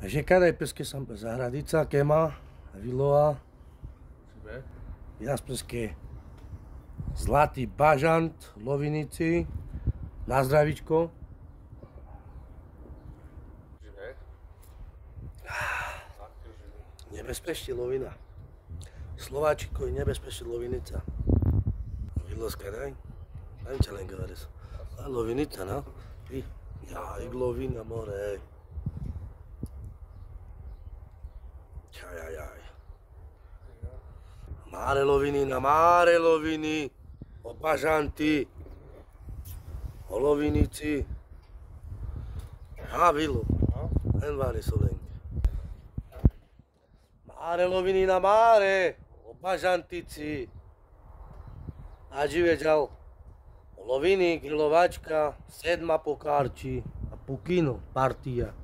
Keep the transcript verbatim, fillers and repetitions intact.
Žekada je peske sam zahradica, kema, vilova. Jas peske Zlatý bažant, lovinici. Na zdravičko. Nebezpečný lovina. Slováčiko je nebezpečný lovinica. Viloska, daj? Daj ťa len говорить. A lovinica, no? I, ja, i lovina, more. Čaj, aj, aj. Mare loviny, na mare loviny. O bažanti. O lovinici. A vilo. Len vári sú len. Mare loviny na mare. O bažantici. A žive ďal. O loviny, grilovačka, sedma po karči. A po kino, partia.